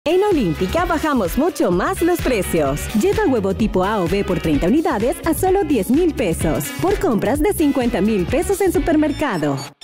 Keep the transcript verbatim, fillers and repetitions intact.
En Olímpica bajamos mucho más los precios. Lleva huevo tipo A o B por treinta unidades a solo diez mil pesos. Por compras de cincuenta mil pesos en supermercado.